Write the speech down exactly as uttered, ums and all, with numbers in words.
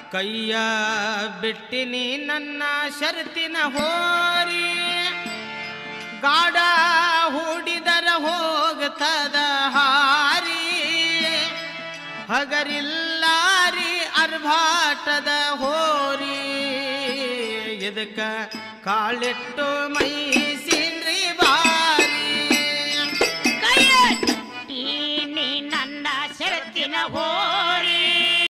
ಕೈಯ ಬಿಟ್ಟಿನಿ ನನ್ನ ಶರ್ತಿನ ಹೋರಿ ಗಾಡ ಹೂಡಿದರ ಹೋಗ್ತದ ಹಾರಿ ಹಗರಿಲ್ಲಾರಿ ಅರ್ಭಾಟದ ಹೋರಿ ಇದಕ್ಕ ಕಾಳಿಟ್ಟು ಮೈ